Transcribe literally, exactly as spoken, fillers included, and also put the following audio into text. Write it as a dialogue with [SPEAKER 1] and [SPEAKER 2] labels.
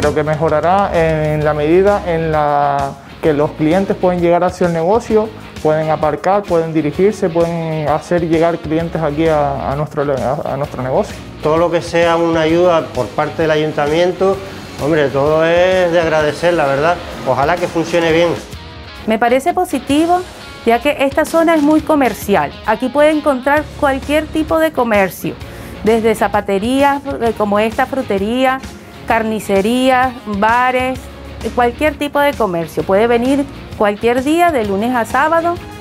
[SPEAKER 1] pero que mejorará en la medida en la que los clientes pueden llegar hacia el negocio, pueden aparcar, pueden dirigirse, pueden hacer llegar clientes aquí a, a, nuestro, a, a nuestro negocio.
[SPEAKER 2] Todo lo que sea una ayuda por parte del ayuntamiento, hombre, todo es de agradecer, la verdad. Ojalá que funcione bien.
[SPEAKER 3] Me parece positivo, ya que esta zona es muy comercial. Aquí puede encontrar cualquier tipo de comercio, desde zapaterías como esta, frutería, carnicerías, bares, cualquier tipo de comercio. Puede venir cualquier día, de lunes a sábado,